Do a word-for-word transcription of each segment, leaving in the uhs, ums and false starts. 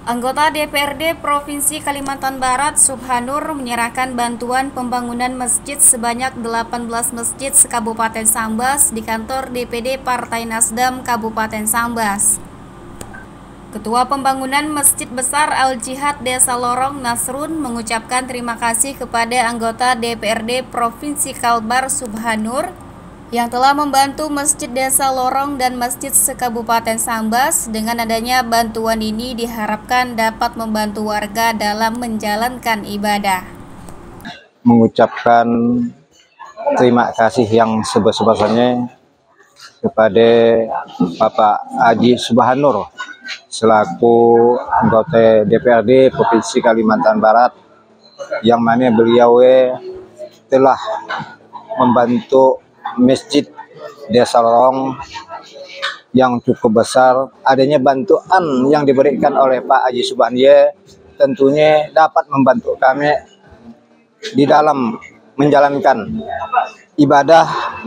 Anggota D P R D Provinsi Kalimantan Barat Subhanur menyerahkan bantuan pembangunan masjid sebanyak delapan belas masjid se-Kabupaten Sambas di kantor D P D Partai Nasdem Kabupaten Sambas. Ketua Pembangunan Masjid Besar Al-Jihad Desa Lorong Nasrun mengucapkan terima kasih kepada anggota D P R D Provinsi Kalbar Subhanur yang telah membantu Masjid Desa Lorong dan Masjid se-Kabupaten Sambas. Dengan adanya bantuan ini diharapkan dapat membantu warga dalam menjalankan ibadah. Mengucapkan terima kasih yang sebesar-besarnya kepada Bapak Haji Subhanur selaku anggota D P R D Provinsi Kalimantan Barat, yang mana beliau telah membantu Masjid Desa Lorong yang cukup besar. Adanya bantuan yang diberikan oleh Pak Haji Subhanur tentunya dapat membantu kami di dalam menjalankan ibadah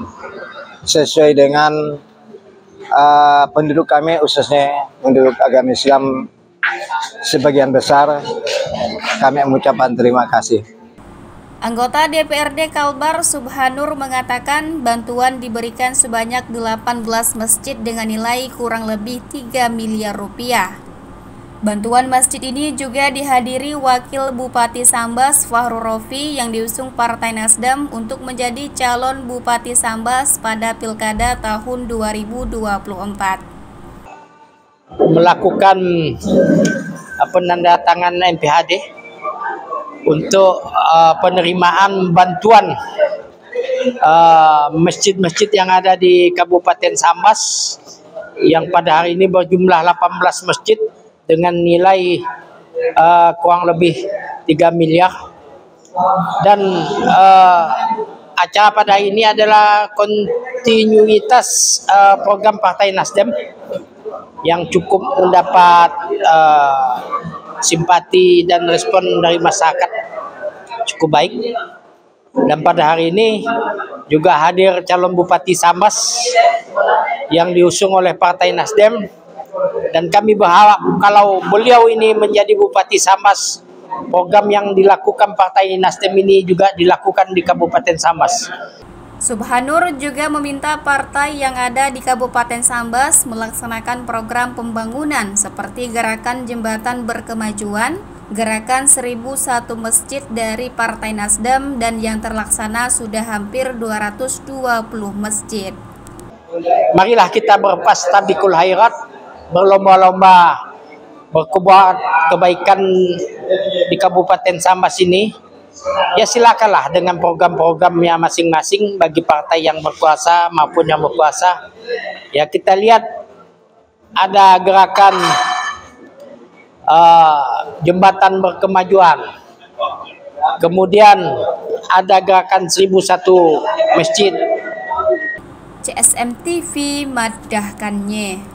sesuai dengan uh, penduduk kami, khususnya penduduk agama Islam sebagian besar. Kami mengucapkan terima kasih. Anggota D P R D Kalbar Subhanur mengatakan bantuan diberikan sebanyak delapan belas masjid dengan nilai kurang lebih tiga miliar rupiah. Bantuan masjid ini juga dihadiri Wakil Bupati Sambas Fahru Rofi yang diusung Partai Nasdem untuk menjadi calon Bupati Sambas pada Pilkada tahun dua ribu dua puluh empat. Melakukan penandatangan M P H D untuk uh, penerimaan bantuan masjid-masjid uh, yang ada di Kabupaten Sambas, yang pada hari ini berjumlah delapan belas masjid dengan nilai uh, kurang lebih tiga miliar. Dan uh, acara pada hari ini adalah kontinuitas uh, program Partai Nasdem yang cukup mendapat uh, simpati dan respon dari masyarakat cukup baik. Dan pada hari ini juga hadir calon Bupati Sambas yang diusung oleh Partai Nasdem, dan kami berharap kalau beliau ini menjadi Bupati Sambas, program yang dilakukan Partai Nasdem ini juga dilakukan di Kabupaten Sambas. Subhanur juga meminta partai yang ada di Kabupaten Sambas melaksanakan program pembangunan seperti Gerakan Jembatan Berkemajuan, Gerakan seribu satu Masjid dari Partai Nasdem, dan yang terlaksana sudah hampir dua ratus dua puluh masjid. Marilah kita berfastabiqul khairat, berlomba-lomba berbuat kebaikan di Kabupaten Sambas ini. Ya, silakanlah dengan program-programnya masing-masing bagi partai yang berkuasa maupun yang berkuasa. Ya, kita lihat ada gerakan uh, jembatan berkemajuan, kemudian ada gerakan seribu satu masjid. C S M T V madahkannya.